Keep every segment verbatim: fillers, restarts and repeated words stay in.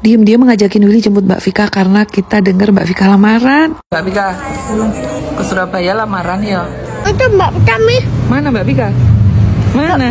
Diam-diam ngajakin Willy jemput Mbak Vika karena kita dengar Mbak Vika lamaran. Mbak Vika, ke Surabaya lamaran ya? Itu Mbak Vika nih. Mana Mbak Vika? Mana?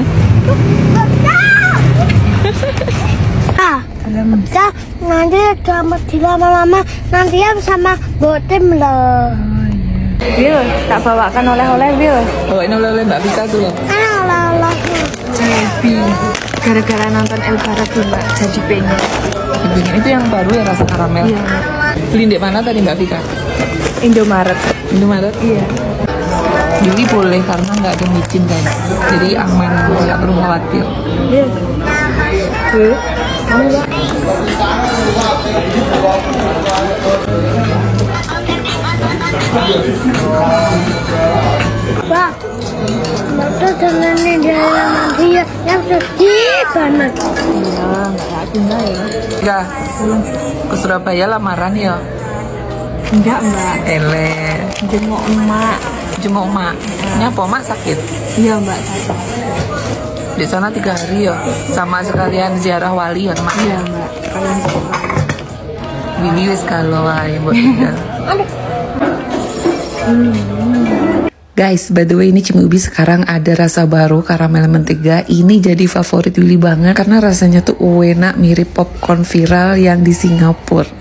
Ah, Vika nanti kalau dilama-lama nanti ya sama botem loh. Wil, tak bawakan oleh-oleh Wil. Bawain oleh-oleh Mbak Vika tuh loh. Ah, oleh-oleh. Jalebi. Gara-gara nonton El Barat tuh Mbak, jadi pengen. Begini, itu yang baru ya rasa karamel. Iya. Beli di mana tadi Mbak Vika? Indomaret. Indomaret? Iya. Jadi boleh karena nggak ada micin kan. Jadi aman, nggak perlu khawatir. Iya. Wil, mau nggak? Wah, Mbak dengan ini dalam dia yang sedih banget. Iya, nggak yakin lah ya. Enggak, ke Surabaya lamaran ya? Enggak Mbak, Ele, jenguk emak. jenguk mak. Nyapa mak sakit? Iya Mbak, saya. Di sana tiga hari ya, sama sekalian ziarah wali ya mak. Iya Mbak, kalian suka. Bibi wis kalau wae mbok tinggal. Guys, by the way ini Cimi Ubi sekarang ada rasa baru karamel mentega. Ini jadi favorit Willy banget karena rasanya tuh enak mirip popcorn viral yang di Singapura.